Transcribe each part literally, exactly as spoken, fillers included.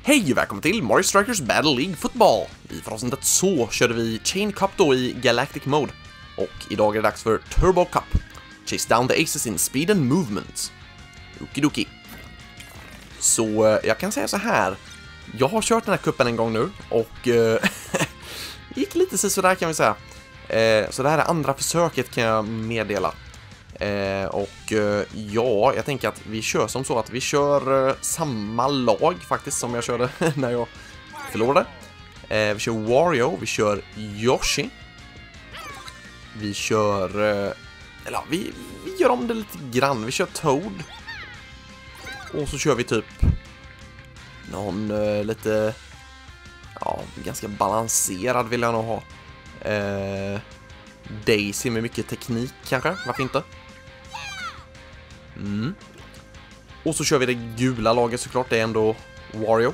Hej och välkommen till Mario Strikers Battle League Football! I avsnittet så körde vi Chain Cup då i Galactic Mode. Och idag är det dags för Turbo Cup. Chase down the aces in speed and movement. Okidoki. Så eh, jag kan säga så här. Jag har kört den här kuppen en gång nu och eh, gick lite sådär kan vi säga. Eh, så det här är andra försöket kan jag meddela. Eh, och eh, ja, jag tänker att vi kör som så att vi kör eh, samma lag faktiskt som jag körde när jag förlorade. Eh, vi kör Wario, vi kör Yoshi. Vi kör, eh, eller ja, vi, vi gör om det lite grann. Vi kör Toad. Och så kör vi typ någon eh, lite, ja, ganska balanserad vill jag nog ha. Eh, Daisy med mycket teknik kanske, varför inte? Mm. Och så kör vi det gula laget såklart, det är ändå Wario.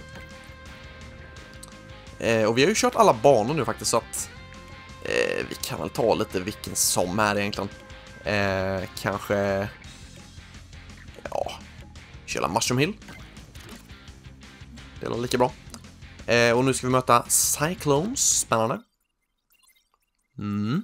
Eh, och vi har ju kört alla banor nu faktiskt så att eh, vi kan väl ta lite vilken som är egentligen. Eh, kanske, ja, köra Mushroom Hill. Det är lika bra. Eh, och nu ska vi möta Cyclones, spännande. Mm.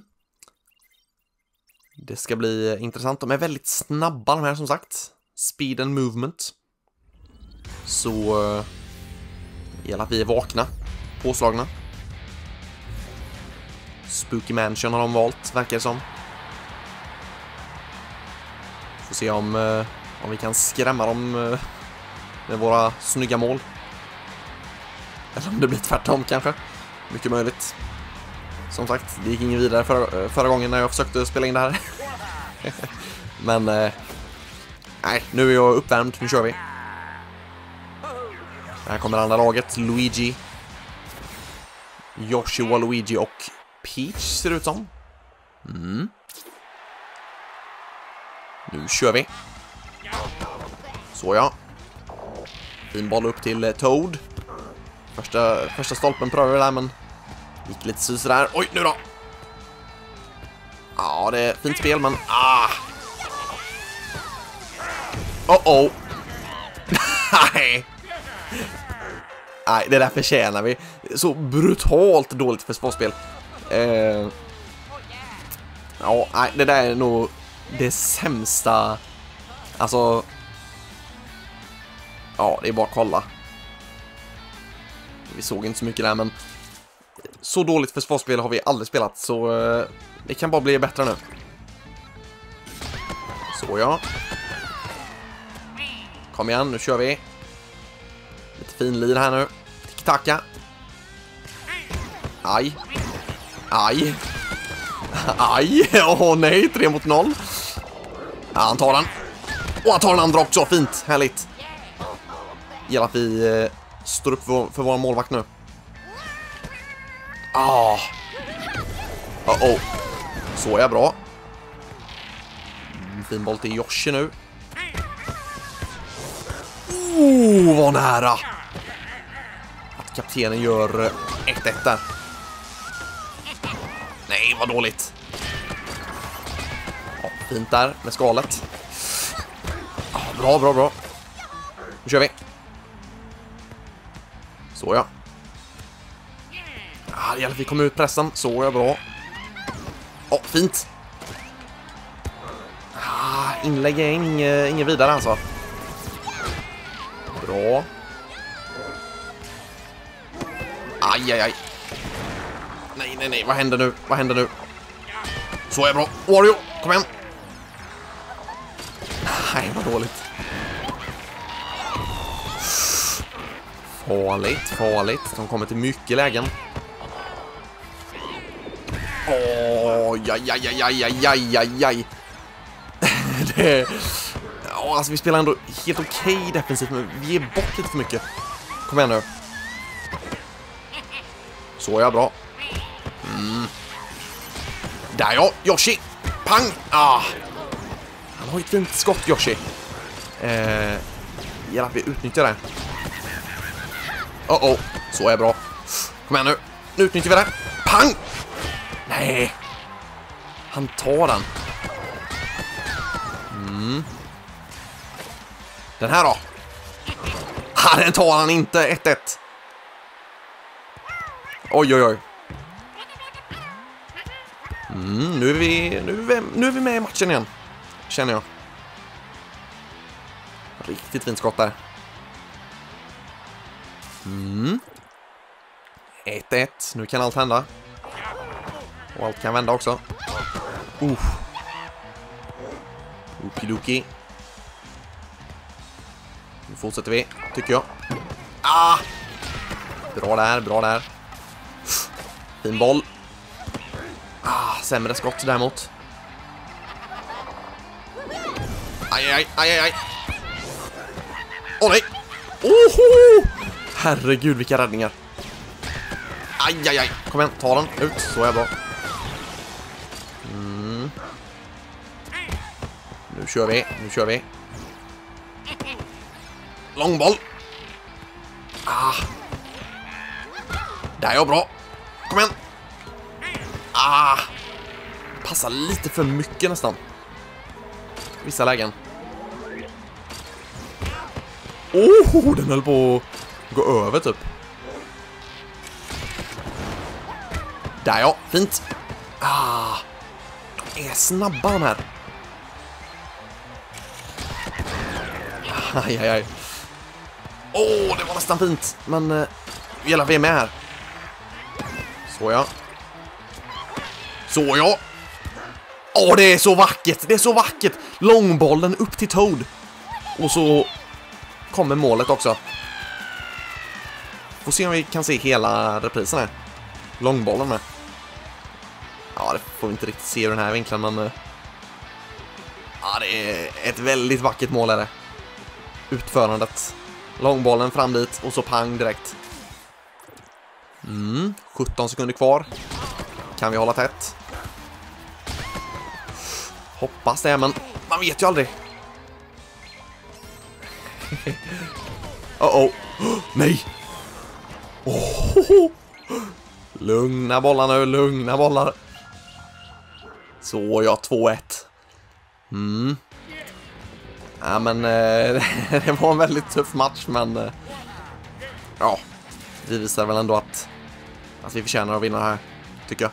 Det ska bli intressant. De är väldigt snabba de här som sagt. Speed and movement. Så uh, gäller att vi är vakna. Påslagna. Spooky Mansion har de valt, verkar det som. Får se om, uh, om vi kan skrämma dem uh, med våra snygga mål. Eller om det blir tvärtom kanske. Mycket möjligt. Som sagt, det gick ingen vidare för, förra gången när jag försökte spela in det här. Men, eh, nej, nu är jag uppvärmd, nu kör vi. Här kommer andra laget, Luigi. Yoshi, Waluigi och Peach ser det ut som. Mm. Nu kör vi. Så ja. Fin boll upp till Toad. Första, första stolpen prövar vi där, men gick lite sus där. Oj, nu då! Ja, det är fint spel, men ah! Oh-oh! Nej! Nej, det där förtjänar vi. Så brutalt dåligt försvarsspel. Eh... Ja, nej, det där är nog det sämsta. Alltså... Ja, det är bara att kolla. Vi såg inte så mycket där, men så dåligt försvarsspel har vi aldrig spelat, så uh, det kan bara bli bättre nu. Så ja. Kom igen, nu kör vi. Lite fin lir här nu. Tick-tacka. Aj. Aj. Aj. Åh oh, nej, tre mot noll. Ja, han tar den. Och han tar den andra också, fint, härligt. Gäller att vi uh, står upp för, för vår målvakt nu. Ah. Oh oh. Så är jag bra. Mm, fin boll till Yoshi nu. Oh, vad nära. Att kaptenen gör ett ett där. Nej, vad dåligt. Ja, fint där med skalet. Ah, bra, bra, bra. Nu kör vi. Så ja. Ah, det gäller att vi kommer ut pressen. Så är jag bra. Åh, oh, fint. Ah, inlägg är inget, inget vidare alltså. Bra. Aj, aj, aj. Nej, nej, nej. Vad händer nu? Vad händer nu? Så är jag bra. Wario, kom igen. Nej, vad dåligt. Farligt, farligt. De kommer till mycket lägen. Åh, jaj, jaj, jaj, jaj, jaj, jaj, jaj. Det... Ja, alltså vi spelar ändå helt okej okay defensivt, men vi ger bort lite för mycket. Kom igen nu. Så är jag bra. Mm. Där ja, Yoshi. Pang! Ah. Han har ett fint skott, Yoshi. Eh, gäller att vi utnyttjar det. Oh oh, så är jag bra. Kom igen nu. Nu utnyttjar vi det. Pang! Nej. Han tar den. Mm. Den här då. Ah, den tar han inte. ett ett. Oj, oj, oj. Mm, nu, är vi, nu, är vi, nu är vi med i matchen igen. Känner jag. Riktigt fint skott där. Mm. ett ett. Nu kan allt hända. Och allt kan vända också. Uh. Okidoki. Nu fortsätter vi, tycker jag. Ah! Bra där, bra där. Fin boll. Ah, sämre skott däremot. Aj, aj, aj, aj. Åh, nej. Oho! Herregud, vilka räddningar. Aj, aj, aj. Kom igen, ta den ut. Så är bra. Mm. Nu kör vi, nu kör vi. Lång boll. Ah. Där är jag bra. Kom igen. Ah. Passar lite för mycket nästan. Vissa lägen. Oh, den höll på att gå över typ. Där ja, fint. Ah. De är snabba de här. Aj, aj, aj. Åh, oh, det var nästan fint. Men uh, gäller vi är med här. Så ja. Så ja. Åh, oh, det är så vackert. Det är så vackert. Långbollen upp till Toad. Och så kommer målet också. Får se om vi kan se hela reprisen här. Långbollen med. Ja, det får vi inte riktigt se ur den här vinkeln, men uh, ja, det är ett väldigt vackert mål är det. Utförandet. Långbollen fram dit och så pang direkt. Mm, sjutton sekunder kvar. Kan vi hålla tätt? Hoppas det, men man vet ju aldrig. Uh-oh. Nej. Oh. Lugna bollar nu, lugna bollar. Så ja, två ett. Mm. Ja, men eh, det var en väldigt tuff match, men eh, ja, vi visar väl ändå att, att vi förtjänar att vinna här, tycker jag.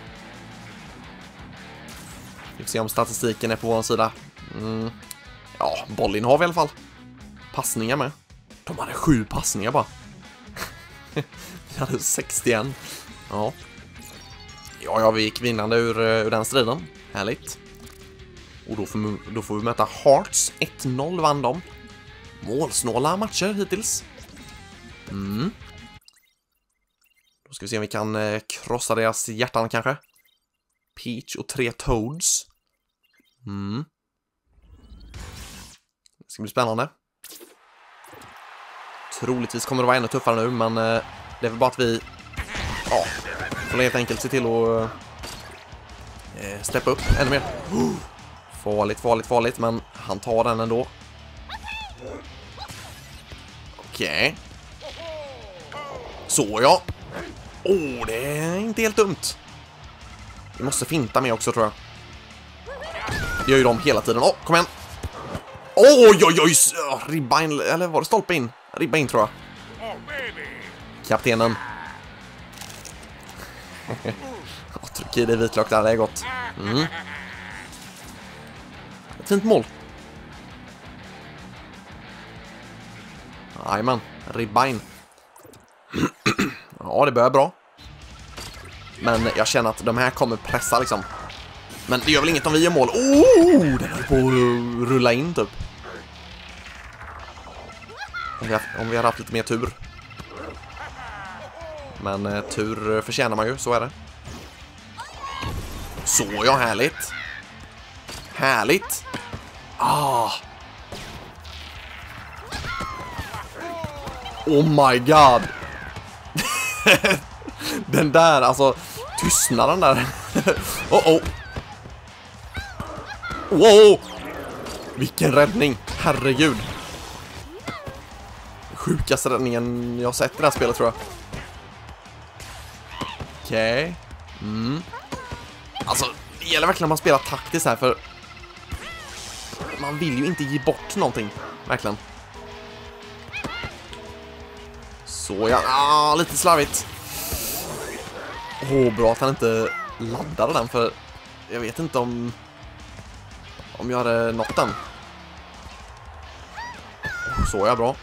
Vi får se om statistiken är på vår sida. Mm. Ja, bollinnehav i alla fall. Passningar med. De hade sju passningar bara. Vi hade sextioen. Ja. Ja, ja, vi gick vinnande ur, ur den striden. Härligt. Och då får, då får vi möta Hearts. ett noll vann de. Målsnåla matcher hittills. Mm. Då ska vi se om vi kan eh, krossa deras hjärtan kanske. Peach och tre Toads. Mm. Det ska bli spännande. Troligtvis kommer det vara ännu tuffare nu, men eh, det är väl bara att vi ja, får helt enkelt se till att eh, steppa upp ännu mer. Oh! Farligt, farligt, farligt, men han tar den ändå. Okej. Okay. Så ja. Åh, oh, det är inte helt dumt. Vi måste finta med också, tror jag. Det gör ju de hela tiden. Åh, oh, kom igen. Oj, oj, oj. Ribba in, eller var det stolpe in? Ribba in, tror jag. Kaptenen. Tryck i det vitlök där, det är gott. Mm. Ett fint mål. Jajamän, ribba in. Ja, det börjar bra. Men jag känner att de här kommer pressa liksom. Men det gör väl inget om vi gör mål. Oh, den är på att rulla in typ. Om vi, har, om vi har haft lite mer tur. Men eh, tur förtjänar man ju, så är det. Så ja, härligt. Härligt. Ah. Oh my god. Den där, alltså tystnaden där. Oh oh. Wow. Vilken räddning. Herregud. Sjukaste räddningen jag har sett i det här spelet, tror jag. Okej. Okay. Mm. Alltså, det gäller verkligen att man spelar taktiskt här, för man vill ju inte ge bort någonting. Verkligen. Så ja, ah, lite slarvigt. Åh, oh, bra att han inte laddade den, för jag vet inte om om jag hade nått den. Oh, så är jag bra.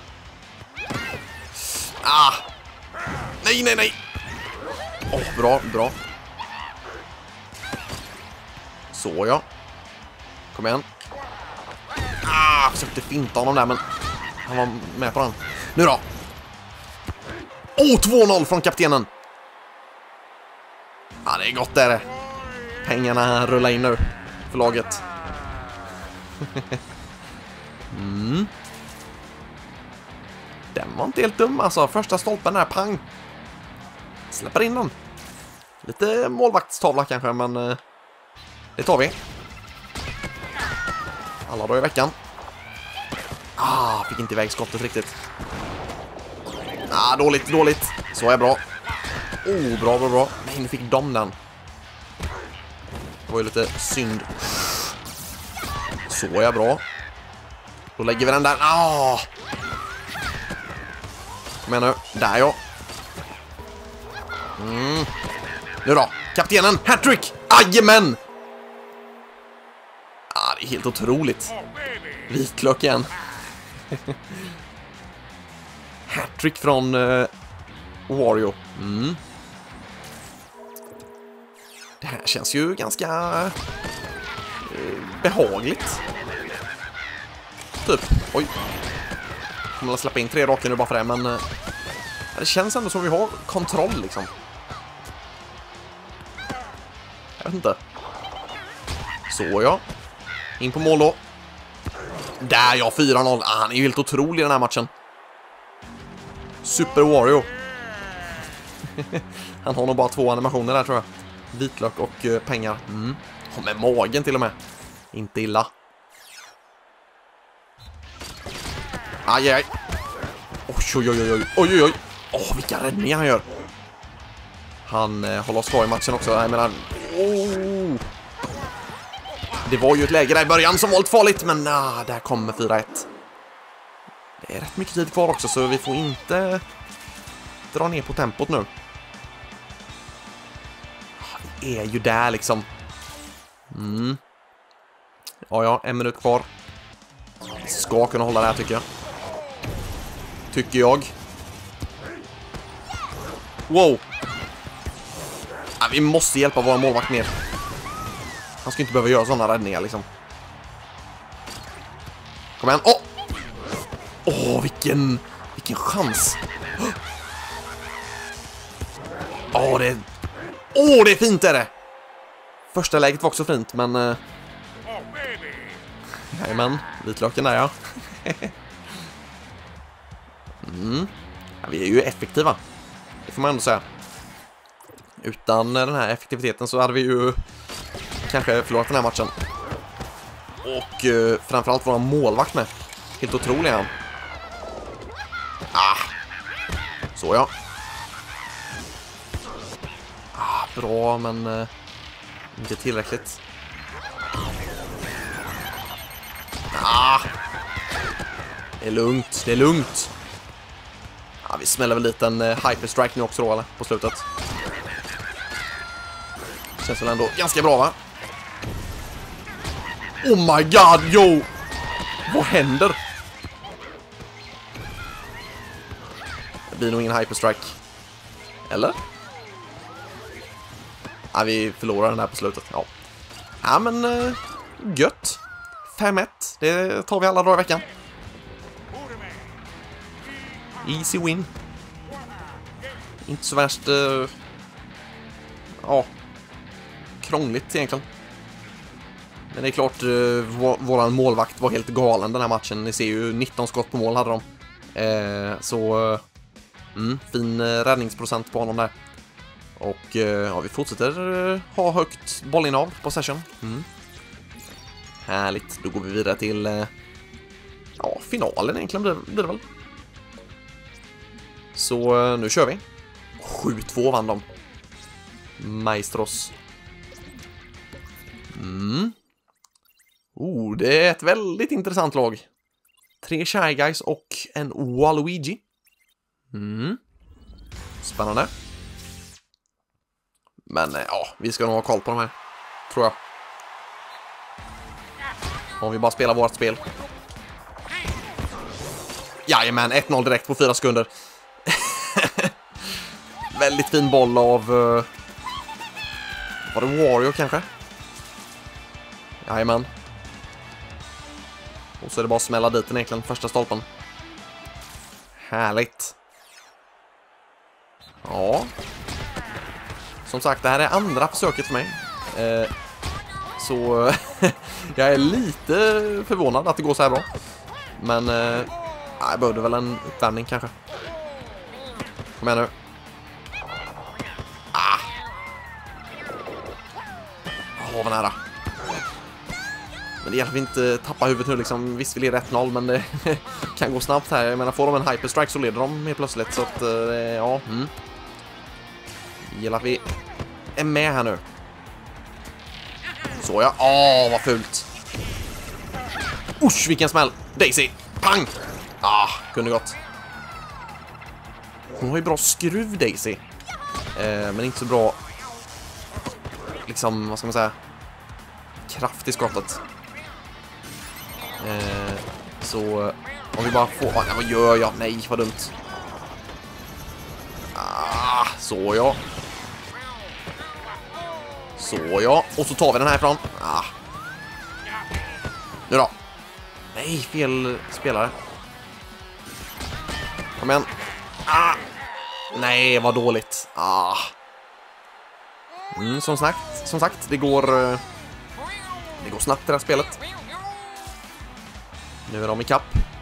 Ah! Nej, nej, nej! Åh, oh, bra, bra. Så, ja. Kom igen. Ah, jag försökte finta honom där, men han var med på den. Nu då! Åh, oh, två noll från kaptenen! Ja, det är gott där. Pengarna rullar in nu för laget. mm. Den var inte helt dum alltså. Första stolpen där, pang. Släpper in den. Lite målvaktstavla kanske, men eh, det tar vi. Alla dagar i veckan. Ah, fick inte iväg skottet riktigt. Ah, dåligt, dåligt. Så är bra. Oh, bra, bra, bra. Nej, nu fick de den. Det var ju lite synd. Så är bra. Då lägger vi den där. Ah! Kom igen nu. Där, ja. Mm. Nu då. Kaptenen. Hattrick. Ajamän. Ah, det är helt otroligt. Vitlök igen. Hattrick från uh, Wario. Mm. Det här känns ju ganska uh, behagligt. Typ. Oj. Kommer att släppa in tre raka nu bara för det, men uh, det känns ändå som vi har kontroll liksom. Jag vet inte. Så ja. In på mål då. Där ja, fyra noll. Ah, han är ju helt otrolig i den här matchen. Super Wario. Han har nog bara två animationer där, tror jag. Vitlök och uh, pengar. Mm. Och med magen till och med. Inte illa. Aj, aj. Oj, oj, oj, oj. Oj, oj, oj. Åh, vilka räddningar han gör. Han eh, håller oss kvar i matchen också. Jag menar... Oh. Det var ju ett läge där i början som var lite farligt, men nah, där kommer fyra ett. Det är rätt mycket tid kvar också, så vi får inte dra ner på tempot nu. Det är ju där liksom. Mm. Ja, ja, en minut kvar. Vi ska kunna hålla det här, tycker jag. Tycker jag. Wow. Ja, vi måste hjälpa våra målvakt mer. Han ska inte behöva göra sådana räddningar liksom. Kom igen. Åh! Åh, vilken vilken chans. Åh, det är... Åh, det är fint är det. Första läget var också fint, men uh... jajamän, vitlöken där, ja. mm. Ja, vi är ju effektiva. Det får man ändå säga. Utan den här effektiviteten så hade vi ju kanske förlorat den här matchen. Och uh, framförallt våra målvakt med. Helt otrolig han. Ah. Så ja. Ah, bra, men uh, inte tillräckligt. Ah. Det är lugnt, det är lugnt. Ah, vi smäller väl lite en uh, hyperstrike nu också då, eller? På slutet. Känns väl ändå ganska bra, va? Oh my god, yo! Vad händer? Det blir nog ingen hyperstrike. Eller? Ja, vi förlorar den här på slutet. Ja, ja men uh, gött. fem ett. Det tar vi alla dagar i veckan. Easy win. Inte så värst... Uh, ja... krångligt egentligen. Men det är klart, uh, vår, våran målvakt var helt galen den här matchen. Ni ser ju, nitton skott på mål hade de. Eh, så uh, mm, fin uh, räddningsprocent på honom där. Och uh, ja, vi fortsätter uh, ha högt bollinnehav på session. Mm. Härligt, då går vi vidare till uh, ja, finalen egentligen blir, blir det väl. Så uh, nu kör vi. sju två vann de. Maestros. Mm. Oh, det är ett väldigt intressant lag. Tre Shy Guys och en Waluigi. Mm. Spännande. Men ja, vi ska nog ha koll på de här, tror jag. Om vi bara spelar vårt spel. Jajamän, ett noll direkt på fyra sekunder. Väldigt fin boll av... Uh, var det Wario kanske? Jajamän. Och så är det bara att smälla dit den egentligen, första stolpen. Härligt. Ja. Som sagt, det här är andra försöket för mig. Eh, så jag är lite förvånad att det går så här bra. Men eh, jag behövde väl en uppvärmning kanske. Kom igen nu. Ah. Åh, vad nära. Men det gäller att vi inte tappar huvudet nu liksom. Visst, vi leder ett noll, men det kan gå snabbt här. Jag menar, får de en hyperstrike så leder de helt plötsligt. Så att, ja. Mm. Det gäller att vi är med här nu. Så ja. Åh, vad fult. Usch, vilken smäll. Daisy. Pang. Ah, kunde gått. Hon har ju bra skruv, Daisy. Eh, men inte så bra... Liksom, vad ska man säga? Kraft i skottet. Eh, så om vi bara får... Ah, nej, vad gör jag? Nej, vad dumt. Ah, så ja. Så ja. Och så tar vi den här ifrån. Ah. Nu då. Nej, fel spelare. Kom igen. Ah. Nej, vad dåligt. Ah. Mm, som sagt, som sagt, det går... Det går snabbt det här spelet. Nu är de i kapp.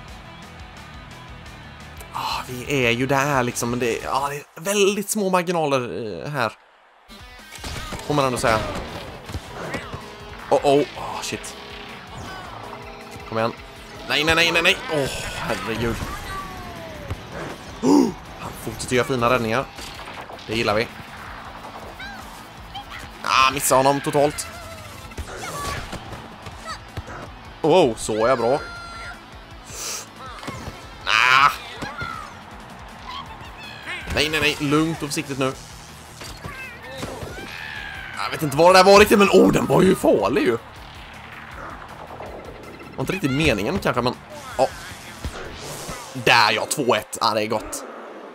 Ah, vi är ju där liksom, men det, ah, det är väldigt små marginaler eh, här. Får man ändå säga. Oh, oh, oh, shit. Kom igen. Nej, nej, nej, nej, nej. Åh, oh, herregud. Oh, han fortsätter göra fina räddningar. Det gillar vi. Ah, missar honom totalt. Oh, så är jag bra. Ah. Nej, nej, nej. Lugnt och försiktigt nu. Jag vet inte vad det där var riktigt, men oh, den var ju farlig ju. Var inte riktigt meningen kanske, men... Oh. Där, ja, två ett. Ah, det är gott.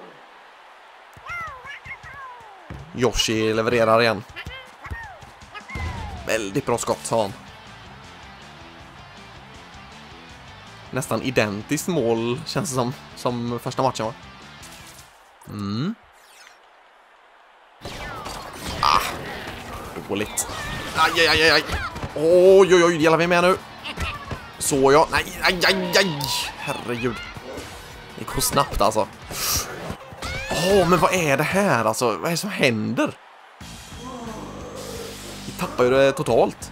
Yoshi levererar igen. Väldigt bra skott, sa han. Nästan identiskt mål, känns det som, som första matchen var. Mm. Ah. Dåligt. Aj, aj, aj, aj. Oj, oj, oj, delar vi med nu. Så ja. Nej, aj, aj, aj. Herregud. Det går snabbt alltså. Åh, oh, men vad är det här alltså? Vad är det som händer? Vi tappar ju det totalt.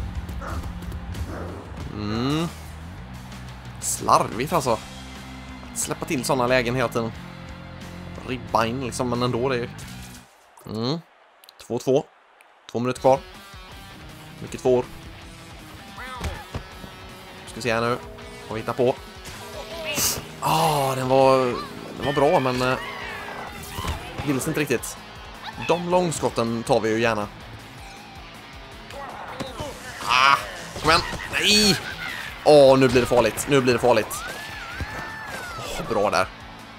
Mm. Slarvigt alltså. Släppa till sådana lägen hela tiden. Ribba in liksom, men ändå det är ju... Mm. två två. Två minuter kvar. Mycket två år. Ska vi se här nu. Vad vi hittar på. Ah, den var... Den var bra, men... Uh, gills inte riktigt. De långskotten tar vi ju gärna. Ah, kom igen. Nej! Åh, oh, nu blir det farligt. Nu blir det farligt. Oh, bra där.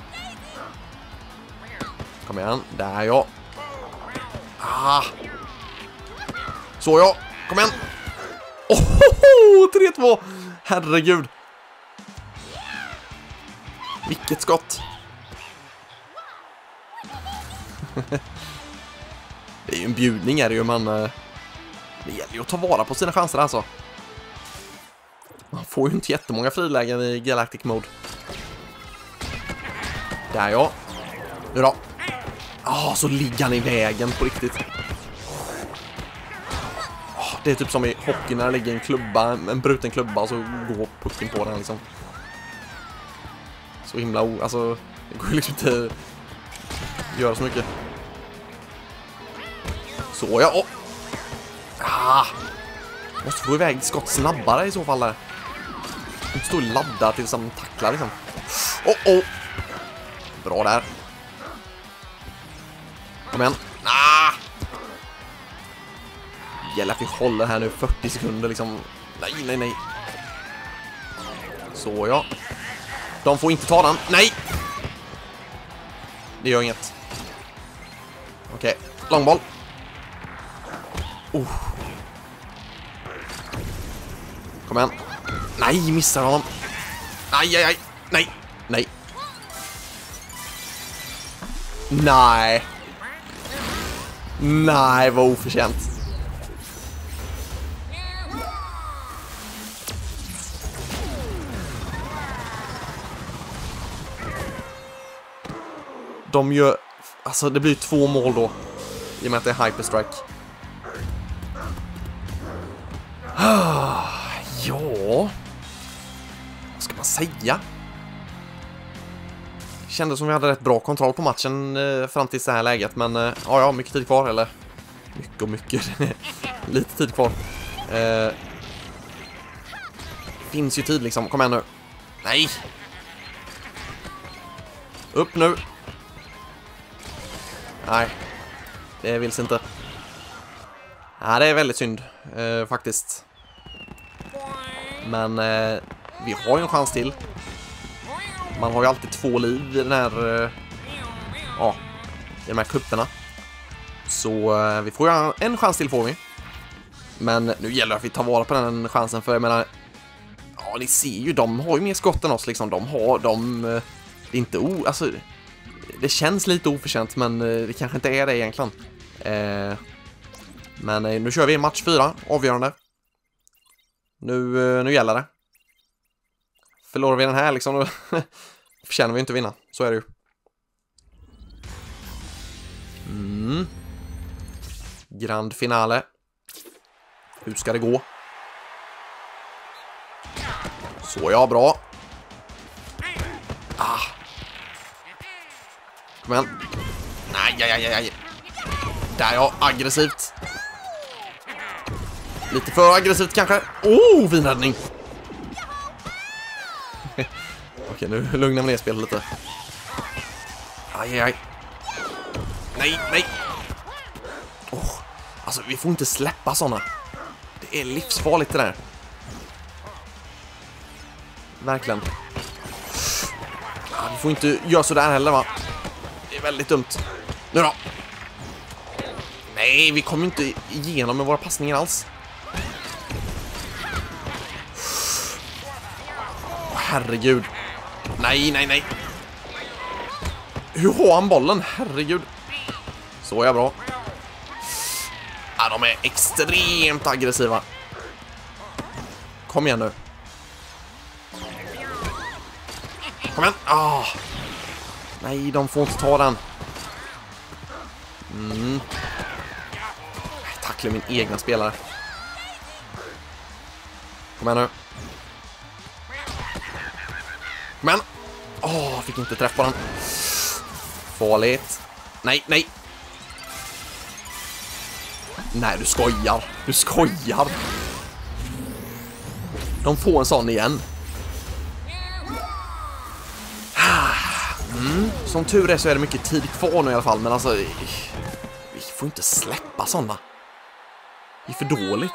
Kom igen. Där, ja. Ah. Så, ja. Kom igen. Oh, tre två. Herregud. Vilket skott. Det är ju en bjudning, är det ju, man... Det gäller ju att ta vara på sina chanser alltså. Man får ju inte jättemånga frilägen i Galactic Mode. Där, ja. Nu då. Ah, så ligger han i vägen på riktigt. Ah, det är typ som i hockey när det ligger en klubba, en bruten klubba, och så går pucken på den liksom. Så himla o... Alltså, det går ju liksom inte göra så mycket. Så, ja. Oh. Ah. Måste få iväg skott snabbare i så fall där. Inte stå och ladda tills han tacklar liksom. Oh, oh. Bra där. Kom igen. Ah. gäller att vi håller här nu fyrtio sekunder liksom. Nej, nej, nej. Så ja. De får inte ta den. Nej! Det gör inget. Okej, okay. Långboll. Oh. Kom igen. Nej, missar honom. Aj, aj, aj. Nej, nej. Nej. Nej, vad oförtjänt. De gör... Alltså, det blir två mål då. I och med att det är Hyperstrike. Ah, ja... Vad ska man säga? Kändes som vi hade rätt bra kontroll på matchen eh, fram till det här läget. Men eh, ja, ja, mycket tid kvar. Eller mycket och mycket. Lite tid kvar. Eh, finns ju tid liksom. Kom igen nu. Nej! Upp nu. Nej. Det vill sig inte. Ja, det är väldigt synd. Eh, faktiskt. Men eh, vi har ju en chans till. Man har ju alltid två liv i den här eh, ja, i de här kupperna. Så eh, vi får ju en chans till får vi. Men nu gäller det att vi tar vara på den chansen, för jag menar, ja, ni ser ju, de har ju mer skott än oss liksom. De har, de, eh, det är inte o, alltså, det känns lite oförtjänt, men eh, det kanske inte är det egentligen. Eh, men eh, nu kör vi match fyra, avgörande. Nu, eh, nu gäller det. Förlorar vi den här liksom, då förtjänar vi inte vinna. Så är det ju. Mm. Grand finale. Hur ska det gå? Så ja, bra. Ah. Kom igen. Nej, nej, nej, nej. Där ja, aggressivt. Lite för aggressivt kanske. Oh, fin räddning. Okej, nu lugnar vi ner spelet lite. Aj, aj. Nej, nej. Oh, alltså, vi får inte släppa såna. Det är livsfarligt det där. Verkligen. Ja, vi får inte göra så där heller, va? Det är väldigt dumt. Nu då. Nej, vi kommer inte igenom med våra passningar alls. Oh, herregud. Nej, nej, nej. Hur har han bollen? Herregud. Så är jag bra. Ja, de är extremt aggressiva. Kom igen nu. Kom igen. Ah. Nej, de får inte ta den. Mm. Jag tacklar min egna spelare. Kom igen nu. Kom igen. Åh, oh, fick inte träff på den. Farligt. Nej, nej. Nej, du skojar. Du skojar. De får en sån igen. Mm. Som tur är så är det mycket tid kvar nu i alla fall. Men alltså, vi får inte släppa såna. Det är för dåligt.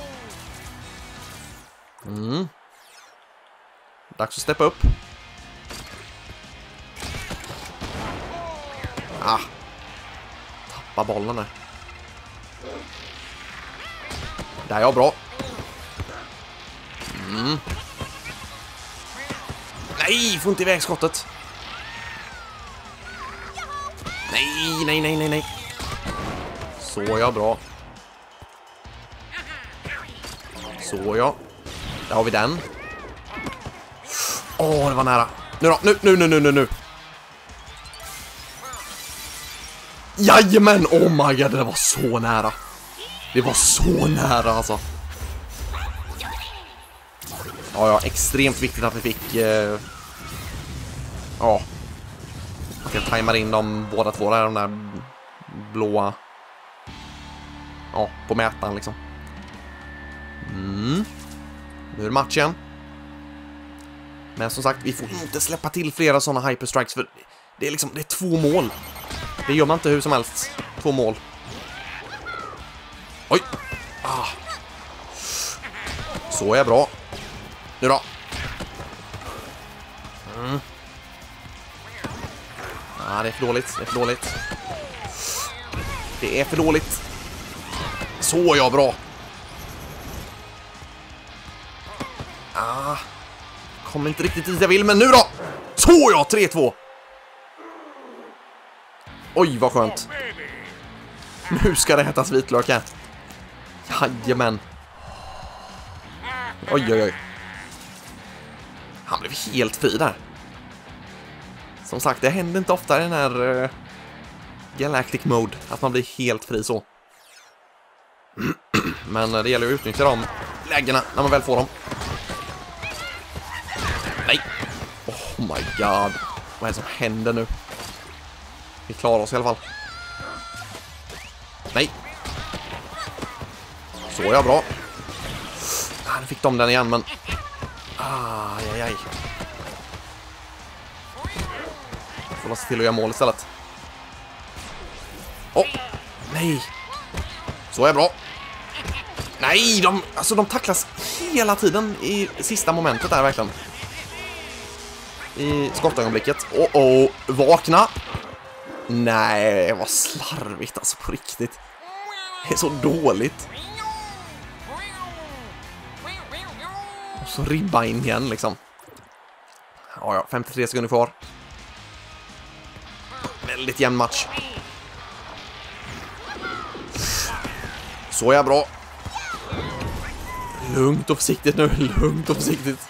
Mm. Dags att steppa upp. Ah. Tappa bollen där. Där är jag bra. Mm. Nej, får inte iväg skottet. Nej, nej, nej, nej, nej. Så är jag bra. Så ja. Där har vi den. Åh, oh, det var nära. Nu då, nu, nu, nu, nu, nu, nu. Jajamän, oh my god, det var så nära. Det var så nära alltså. Ja, ja, extremt viktigt att vi fick eh, ja, att jag tajmar in dem båda två där, de där blåa, ja, på mätaren liksom. Mm. Nu är det matchen. Men som sagt, vi får inte släppa till flera sådana hyperstrikes, för det är liksom, det är två mål. Det gör man inte hur som helst. Två mål. Oj. Ah. Så är bra. Nu då. Mm. Ah, det är för dåligt. Det är för dåligt. Det är för dåligt. Så ja, bra. Ah. Kommer inte riktigt dit jag vill, men nu då. Så ja, tre två. Oj, vad skönt. Nu ska det ätas vitlök här. Jajamän. Oj, oj, oj. Han blev helt fri där. Som sagt, det händer inte ofta i den här uh, Galactic Mode att man blir helt fri så. Men uh, det gäller att utnyttja de lägena när man väl får dem. Nej. Oh my god. Vad är det som händer nu? Vi klarar oss i alla fall. Nej. Så är jag bra. Ah, nu fick de den igen, men... Ah, aj, aj. Får låta till att göra mål istället. Åh, oh, nej. Så är jag bra. Nej, de, alltså de tacklas hela tiden i sista momentet där, verkligen. I skottögonblicket. Åh, oh, oh, vakna. Nej, vad slarvigt alltså, på riktigt. Det är så dåligt. Och så ribba in igen liksom. Ja, ja, femtiotre sekunder kvar. Väldigt jämn match. Så är jag bra. Lugnt och försiktigt nu, lugnt och försiktigt.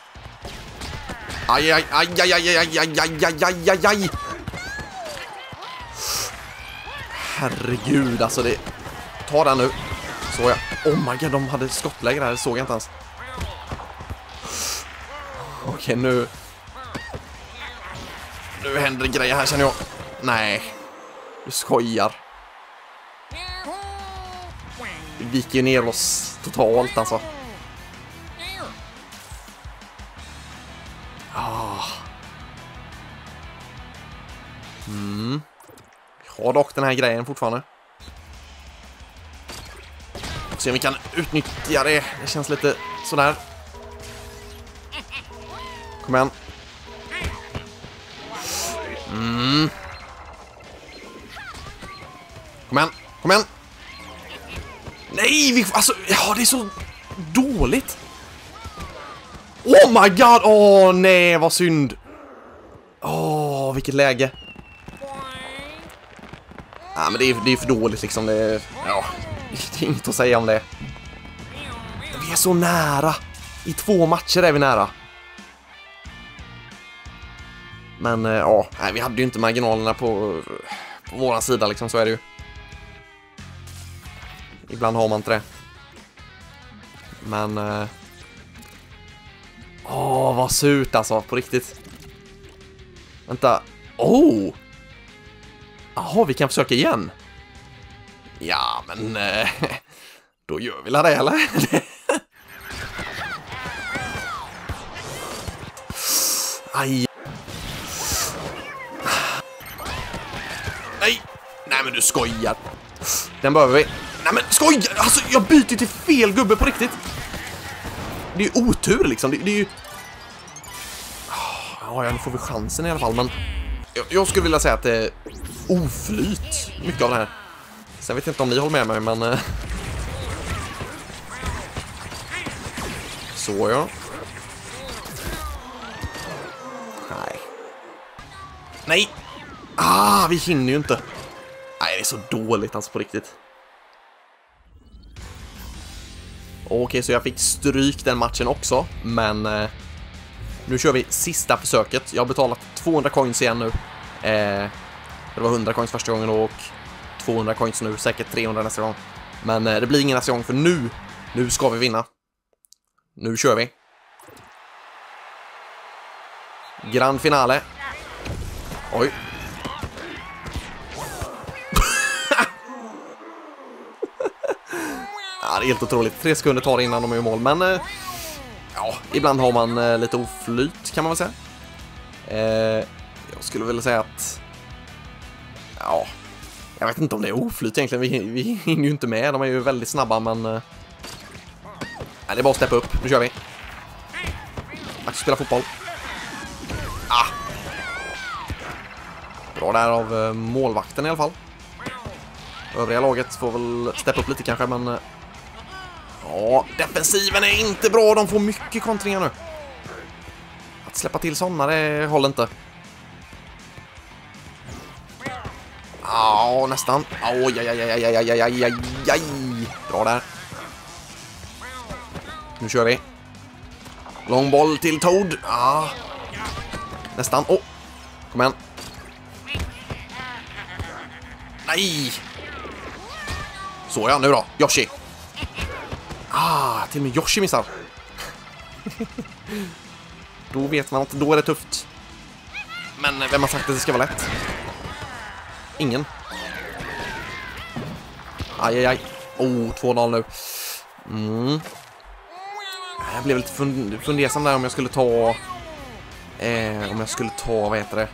Aj, aj, aj, aj, aj, aj, aj, aj, aj, aj, aj, aj. Herregud, alltså det... Ta den nu. Så jag... Oh my god, de hade skottläge där, det såg jag inte ens. Okej, nu... Nu händer det grejer här, känner jag. Nej. Du skojar. Vi viker ju ner oss totalt, alltså. Ah. Mm. Vi har dock den här grejen fortfarande. Se om vi kan utnyttja det. Det känns lite sådär. Kom igen. Mm. Kom igen, kom igen. Nej, vi, alltså, ja, det är så dåligt. Oh my god, åh oh, nej, vad synd. Åh, oh, vilket läge. Ja, men det är, det är för dåligt liksom. Det är, ja, det är inget att säga om det. Vi är så nära. I två matcher är vi nära. Men ja, nej, vi hade ju inte marginalerna på, på våran sida liksom, så är det ju. Ibland har man inte det. Men Åh, oh, vad surt alltså, på riktigt. Vänta. Oh! Jaha, vi kan försöka igen. Ja, men eh, då gör vi det, eller? Aj. Nej. Nej, men du skojar. Den behöver vi. Nej, men skojar. Alltså, jag byter till fel gubbe på riktigt. Det är ju otur liksom. Det, det är ju... Ja, nu får vi chansen i alla fall, men jag, jag skulle vilja säga att det är oflyt mycket av det här. Sen vet jag inte om ni håller med mig, men så ja. Nej. Nej. Ah, vi hinner ju inte. Nej, det är så dåligt alltså, på riktigt. Okej, så jag fick stryk den matchen också, men eh, nu kör vi sista försöket. Jag har betalat tvåhundra coins igen nu. Eh, det var hundra coins första gången och tvåhundra coins nu, säkert trehundra nästa gång. Men eh, det blir ingen nästa gång, för nu, nu ska vi vinna. Nu kör vi. Grand finale. Oj. Ja, det är helt otroligt. Tre sekunder tar det innan de är i mål, men eh, ja, ibland har man eh, lite oflyt, kan man väl säga. Eh, jag skulle vilja säga att ja, Jag vet inte om det är oflyt egentligen. Vi, vi hinner ju inte med. De är ju väldigt snabba, men... Uh... Nej, det är bara att steppa upp. Nu kör vi. Dags att spela fotboll. Ah! Bra där av uh, målvakten i alla fall. Övriga laget får väl steppa upp lite kanske, men... Uh... Ja, defensiven är inte bra. De får mycket kontringar nu. Att släppa till sådana, det håller inte. Ja, nästan. Oj, aj, aj, aj, aj, aj, aj, aj, aj. Bra där. Nu kör vi. Lång boll till Toad. Ah. Nästan. Åh. Oh. Kom igen. Nej. Så ja, nu då. Yoshi. Ah, till och med Yoshi missar. Då vet man att då är det tufft. Men vem har sagt att det ska vara lätt? Ingen. Aj, aj, aj. Oh, två noll nu. Mm. Jag blev lite fund fundersam där om jag skulle ta... Eh, om jag skulle ta, vad heter det?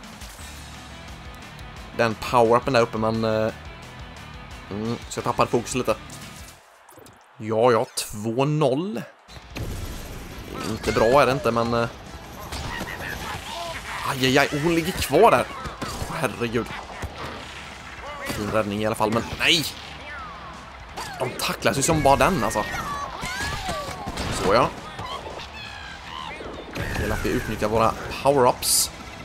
Den power-upen där uppe, men... Eh, mm, så jag tappade fokus lite. Ja, ja, två noll. Inte bra är det inte, men... Eh, aj, aj, aj. Oh, hon ligger kvar där. Oh, herregud. Fin räddning i alla fall, men nej! De tacklas ju som bara den, alltså. Så ja. Det gäller att vi utnyttjar våra power-ups.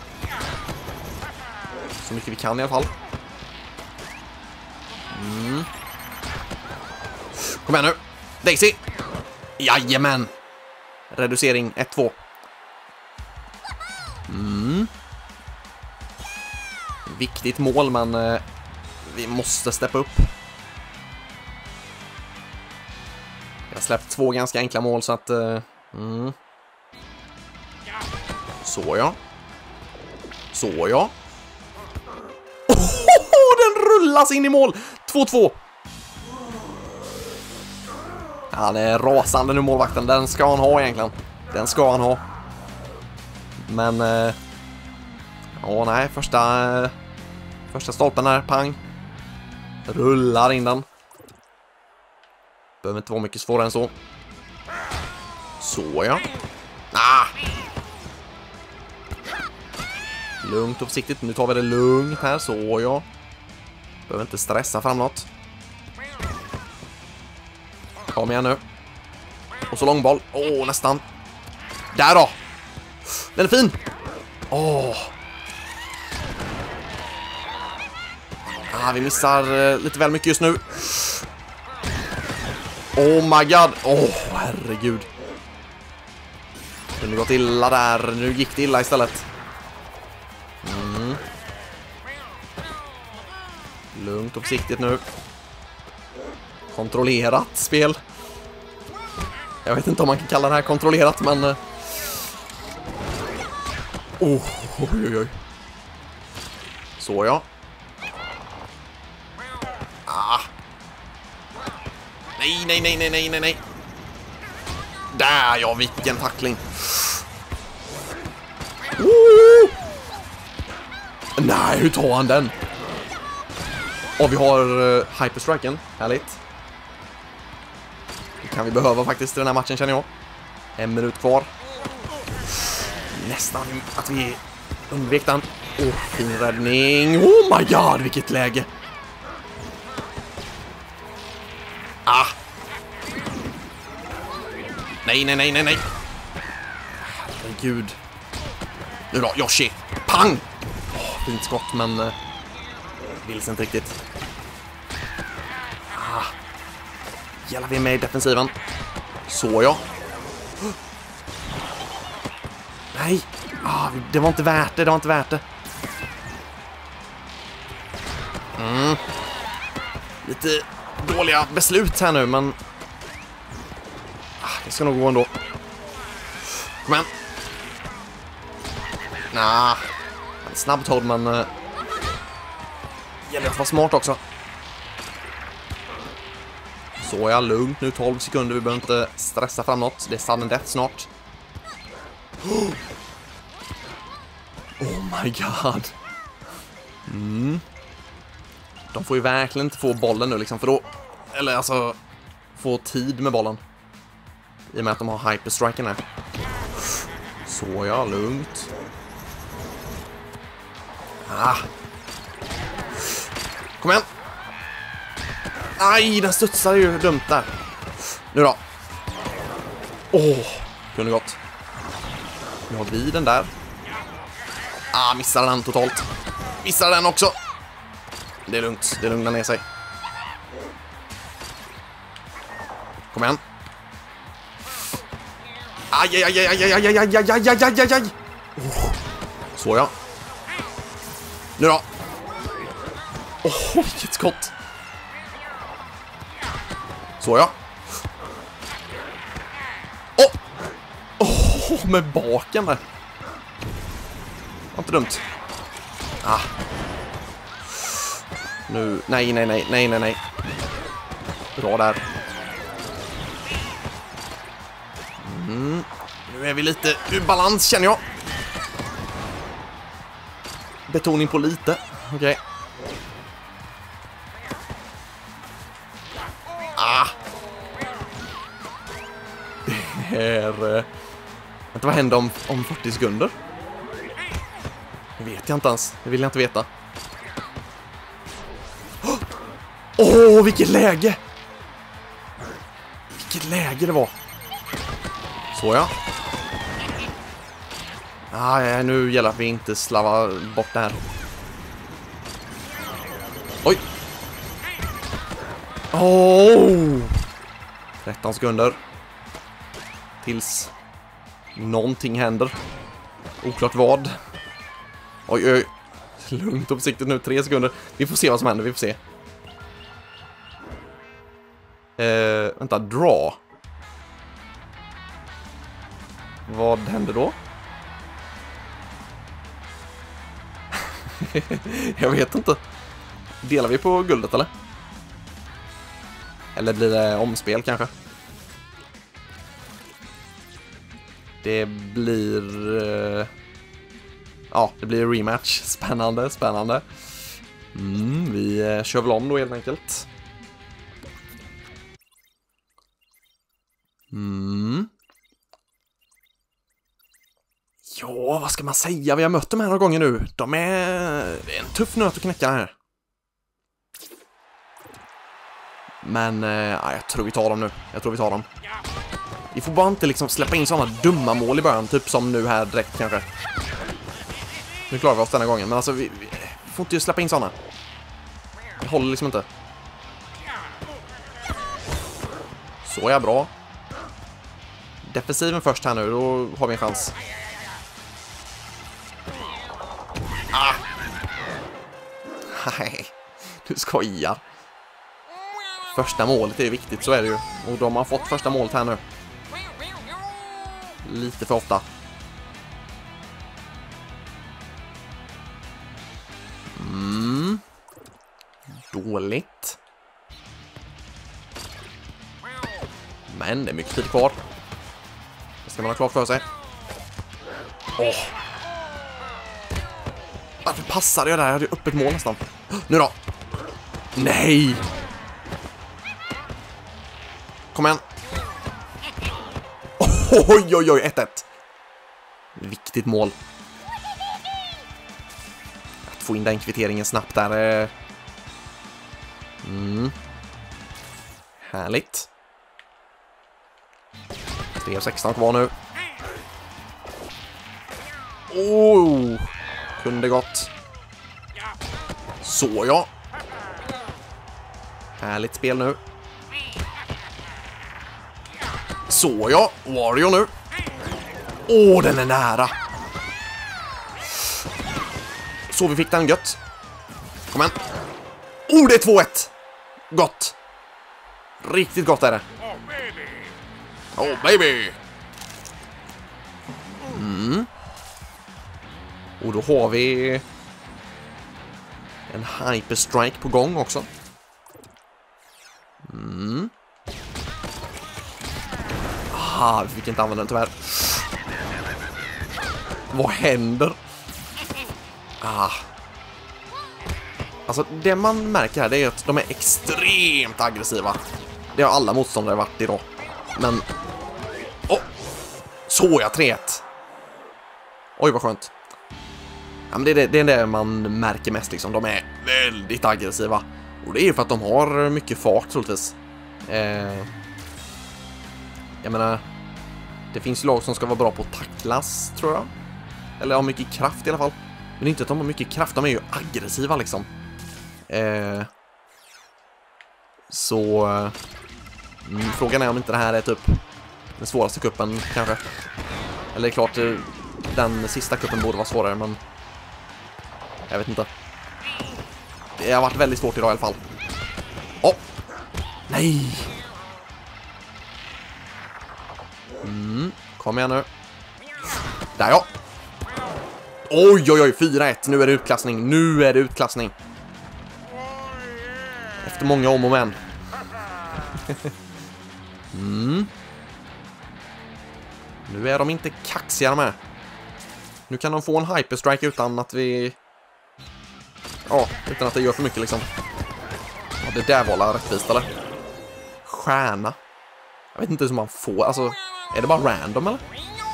Så mycket vi kan i alla fall. Mm. Kom igen nu. Daisy! Jajamän! Reducering ett två. Mm. Viktigt mål, men eh, vi måste steppa upp. Jag har släppt två ganska enkla mål, så att... Eh, mm. Så ja. Så ja. Oh, den rullas in i mål! två två. Han är rasande nu, målvakten. Den ska han ha egentligen. Den ska han ha. Men... Eh, ja, nej. Första... Eh, första stolpen här. Pang. Rullar in den. Behöver inte vara mycket svårare än så. Så ja. Ah! Lugnt och försiktigt. Nu tar vi det lugnt här. Så ja. Behöver inte stressa fram något. Kom igen nu. Och så långboll. Åh, oh, nästan. Där då. Den är fin. Åh. Oh. Ah, vi missar uh, lite väl mycket just nu. Oh my god. Åh, oh, herregud. Det kunde gått illa där. Nu gick det illa istället. Mm. Lugnt och försiktigt nu. Kontrollerat spel. Jag vet inte om man kan kalla det här kontrollerat, men... Uh... Oh, oj, oj, oj. Så ja. Ah. Nej, nej, nej, nej, nej, nej, nej. Där, ja, vilken tackling. Oh! Nej, hur tar han den? Och vi har uh, hyperstriken. Härligt. Det kan vi behöva faktiskt i den här matchen, känner jag. En minut kvar. Nästan att vi undvek den. Åh, oh, fin räddning. Oh my god, vilket läge. Ah. Nej, nej, nej, nej, nej. Herregud. Nu då, Yoshi. Pang! Oh, fint skott, men... Uh, vilse inte riktigt. Ah. Gäller vi med i defensiven. Så ja. Oh. Nej. Ah, det var inte värt det, det var inte värt det. Mm. Lite dåliga beslut här nu, men... Ah, det ska nog gå ändå. Kom igen. Nah. Snabbt håll, men... Uh... gäller att vara smart också. Så är jag lugnt nu, tolv sekunder. Vi behöver inte stressa fram något. Det är sudden death snart. Oh, oh my god. Mm. De får ju verkligen inte få bollen nu liksom, för då... Eller alltså... Få tid med bollen. I och med att de har hyperstriken här. Så ja, lugnt. Ah. Kom igen. Nej, den studsar ju dumt där. Nu då. Åh, oh, kunde gått. Nu har vi den där. Ah, missar den totalt. Missar den också. Det är lugnt, det lugnar ner sig. Kom igen. Aj, aj, aj, aj, aj, aj, aj, aj, aj, aj, aj, aj, aj. Oh. Så ja. Nu då. Åh, oh, vilket skott. Så ja. Åh! Oh. Oh, med baken där. Var inte dumt. Ah. Nu, nej, nej, nej, nej, nej, nej. Bra där. Mm. Nu är vi lite ur balans, känner jag. Betoning på lite. Okej. Okay. Ah. Det är... Vänta, vad händer om, om fyrtio sekunder? Det vet jag inte ens. Det vill jag inte veta. Åh, oh, vilket läge! Vilket läge det var. Så ja. Ah, ja, nu gäller att vi inte slavar bort det här. Oj! Åh! Oh! tretton sekunder. Tills någonting händer. Oklart vad. Oj, oj. Lugnt och försiktigt nu. Tre sekunder. Vi får se vad som händer. Vi får se. Eh, vänta, draw. Vad händer då? Jag vet inte. Delar vi på guldet eller? Eller blir det omspel kanske? Det blir... Uh... Ja, det blir rematch. Spännande, spännande. Mm, vi uh, kör väl om då helt enkelt. Mm. Ja, vad ska man säga? Vi har mött dem här några gånger nu. De är, det är en tuff nöt att knäcka här. Men eh, jag tror vi tar dem nu. Jag tror vi tar dem. Vi får bara inte liksom släppa in sådana dumma mål i början. Typ som nu här direkt kanske. Nu klarar vi oss denna gången. Men alltså vi, vi får inte släppa in sådana. Det håller liksom inte. Så är bra. Defensiven först här nu. Då har vi en chans. Ah. Nej, du skojar. Första målet är viktigt, så är det ju. Och de har fått första målet här nu. Lite för ofta. Mm. Dåligt. Men det är mycket tid kvar. Det ska man ha klart för sig. Åh. Varför passade jag där? Jag hade öppet mål nästan. Nu då. Nej. Kom igen. Oj, oj, oj. ett ett. Viktigt mål. Att få in den kvitteringen snabbt där. Mm. Härligt. tre sexton kvar nu. Oh. Kunde gått. Så ja. Härligt spel nu. Så ja. Wario nu. Åh, oh, den är nära. Så vi fick den gött. Kom igen. Oh, det är två ett. Gott. Riktigt gott är det. Oh, baby. Mm. Och då har vi en hyperstrike på gång också. Mm. Ah, vi fick inte använda den tyvärr. Vad händer? Ah. Alltså, det man märker här, det är att de är extremt aggressiva. Det har alla motståndare varit idag. Men... Åh! Oh, så jag tre ett. Oj, vad skönt. Ja, men det, är det, det är det man märker mest, liksom. De är väldigt aggressiva. Och det är ju för att de har mycket fart, troligtvis. Eh, jag menar... Det finns lag som ska vara bra på att tacklas, tror jag. Eller har mycket kraft i alla fall. Men inte att de har mycket kraft, de är ju aggressiva, liksom. Eh, så... Mm, frågan är om inte det här är typ den svåraste kuppen, kanske. Eller klart, den sista kuppen borde vara svårare, men... Jag vet inte. Det har varit väldigt svårt idag i alla fall. Åh! Oh! Nej! Mm, kom igen nu. Där, ja! Oj, oj, oj, fyra ett. Nu är det utklassning. Nu är det utklassning. Efter många om och men. Mm. Nu är de inte kaxiga med. Nu kan de få en hyperstrike utan att vi... Ja, utan att det gör för mycket, liksom. Ja, det där var la rättvist, eller? Stjärna. Jag vet inte hur man får... Alltså, är det bara random, eller?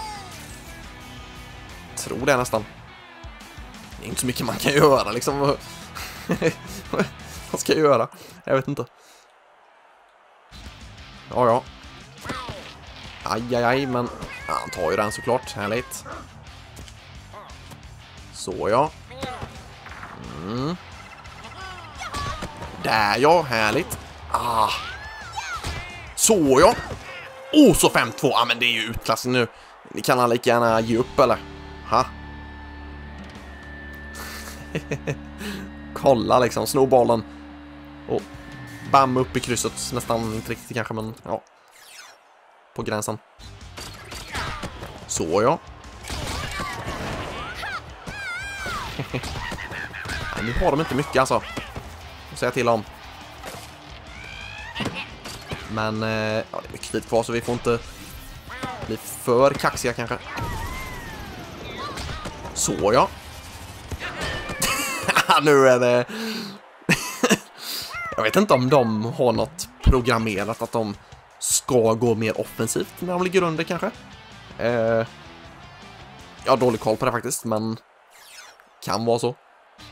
Jag tror det nästan. Det är inte så mycket man kan göra, liksom. Vad ska jag göra? Jag vet inte. Ja, ja. Aj, aj, aj, men... Ja, han tar ju den såklart. Härligt. Så, ja. Mm. Där, ja. Härligt. Ah. Så, ja. Oh, så fem två. Ja, men det är ju utklassning nu. Ni kan han lika gärna ge upp, eller? Ha? Kolla, liksom. Snå bollen. Och bam upp i krysset. Nästan inte riktigt kanske, men ja. På gränsen. Så, ja. Nej, nu har de inte mycket, alltså. Att säga till om. Men, eh, ja, det är mycket tid kvar, så vi får inte bli för kaxiga, kanske. Så, ja. Nu är det... Jag vet inte om de har något programmerat att de ska gå mer offensivt när de ligger under, kanske. Eh, jag har dålig koll på det faktiskt, men kan vara så.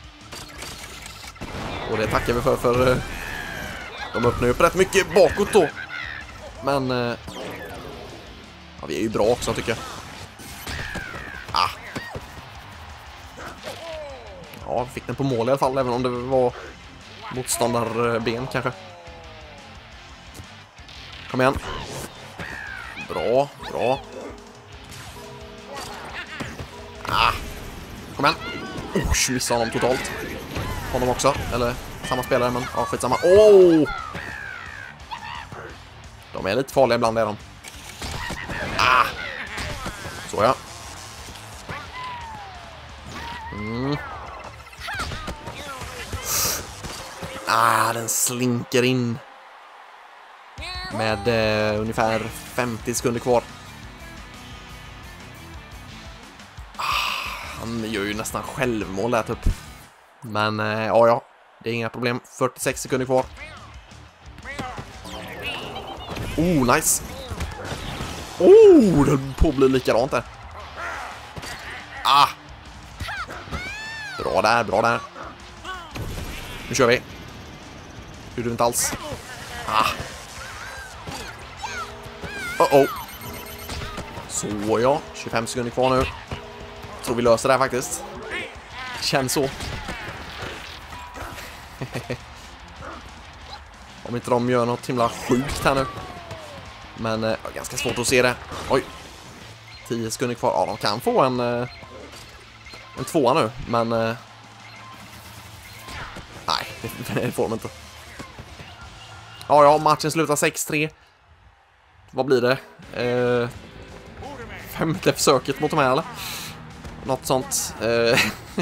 Och det tackar vi för, för eh, de öppnar upp rätt mycket bakåt då. Men eh, ja, vi är ju bra också, tycker jag. Ah. Ja, fick den på mål i alla fall, även om det var motståndarben kanske. Kom igen. Bra, bra. Ah. Kom igen. Oh, missade honom totalt. Honom också, eller samma spelare, men ja, skitsamma. Åh! Oh! De är lite farliga ibland, är de. Ah! Så, ja. Mm. Ah, den slinker in. Med eh, ungefär femtio sekunder kvar. Ah, han gör ju nästan självmål där, typ. Men, eh, ja, ja. Det är inga problem. fyrtiosex sekunder kvar. Oh, nice. Oh, det på blir likadant där. Ah. Bra där, bra där. Nu kör vi. Gjorde du inte alls. Ah. Oh oh. Så, ja. tjugofem sekunder kvar nu. Tror vi löser det här faktiskt. Känns så. Om inte de gör något himla sjukt här nu. Men eh, ganska svårt att se det. Oj. tio sekunder kvar. Ja, de kan få en eh, en tvåa nu, men eh, nej, det får de inte. Ja, ja, matchen slutar sex tre. Vad blir det? Eh, femte försöket mot de här, eller? Något sånt. Eh,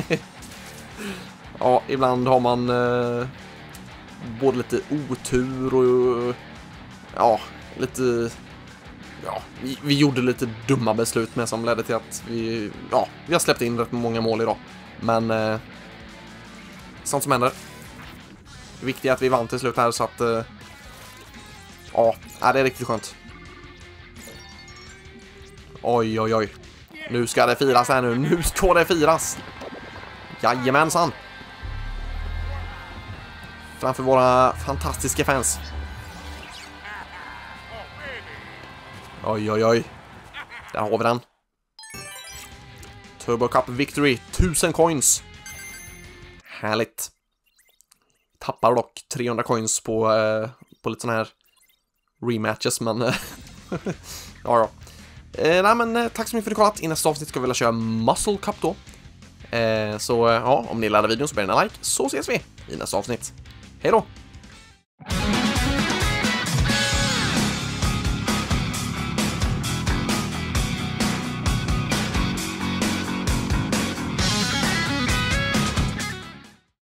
ja, ibland har man eh, både lite otur och ja, lite ja, vi, vi gjorde lite dumma beslut med som ledde till att vi ja, vi har släppt in rätt många mål idag. Men eh, sånt som händer. Det viktiga är att vi vann till slut här så att... Uh, ja, det är riktigt skönt. Oj, oj, oj. Nu ska det firas här nu. Nu ska det firas. Jajamensan. Framför våra fantastiska fans. Oj, oj, oj. Där har vi den. Turbo Cup Victory. Tusen coins. Härligt. Tappar dock trehundra coins på, eh, på lite sån här rematches, men... ja, ja. Eh, nej, men eh, tack så mycket för att ni kollat. I nästa avsnitt ska vi vilja köra Muscle Cup då. Eh, så eh, ja, om ni gillade videon så bär en like, så ses vi i nästa avsnitt. Hej då!